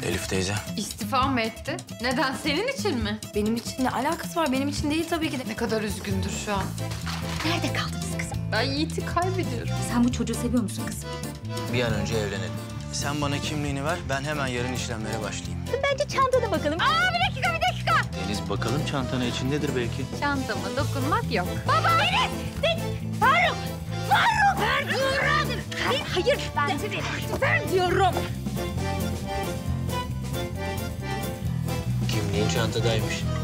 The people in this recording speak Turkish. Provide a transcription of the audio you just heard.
Elif teyze. İstifa mı etti? Neden? Senin için mi? Benim için ne alakası var? Benim için değil tabii ki de. Ne kadar üzgündür şu an. Nerede kaldınız kızım? Ben Yiğit'i kaybediyorum. Sen bu çocuğu seviyor musun kızım? Bir an önce evlenelim. Sen bana kimliğini ver, ben hemen yarın işlemlere başlayayım. Bence çantana bakalım. Bir dakika. Deniz bakalım çantana içindedir belki. Çantama dokunmak yok. Faruk! Ver diyorum! Hayır, ver diyorum! Kimliğin çantadaymış.